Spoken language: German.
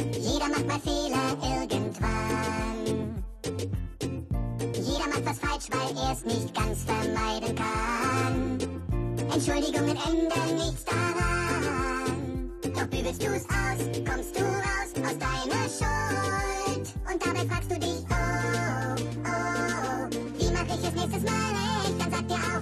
Jeder macht mal Fehler irgendwann. Jeder macht was falsch, weil er es nicht ganz vermeiden kann. Entschuldigungen ändern nichts daran. Doch bügelst du's aus, kommst du raus aus deiner Schuld. Und dabei fragst du dich, oh, oh, oh, wie mach ich es nächstes Mal recht? Dann sagt dir auch